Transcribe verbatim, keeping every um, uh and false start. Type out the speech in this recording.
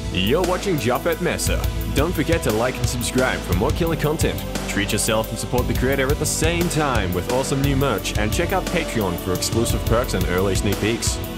You're watching Jafet Meza. Don't forget to like and subscribe for more killer content. Treat yourself and support the creator at the same time with awesome new merch, and check out Patreon for exclusive perks and early sneak peeks.